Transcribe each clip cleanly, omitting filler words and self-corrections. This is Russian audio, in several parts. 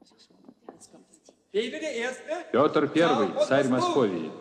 Петр I, царь Московии.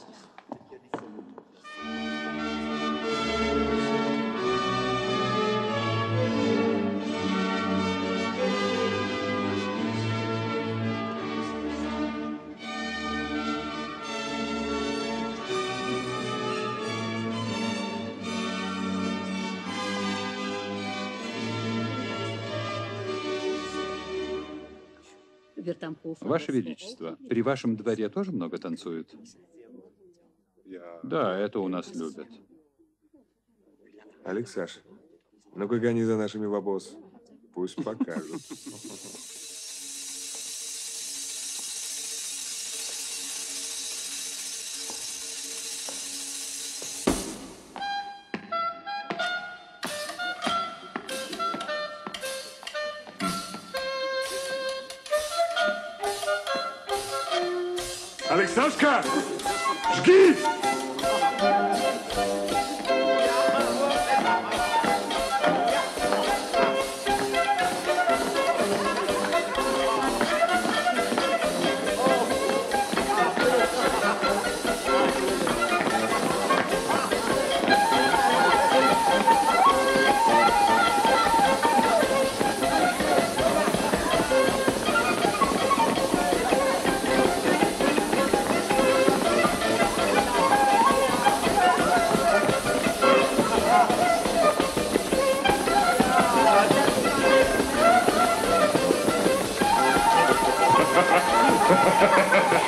Ваше Величество, при вашем дворе тоже много танцуют? Да, это у нас любят. Алексаш, ну-ка гони за нашими в обоз. Пусть покажут. Алексашка, жги! Ha ha ha ha!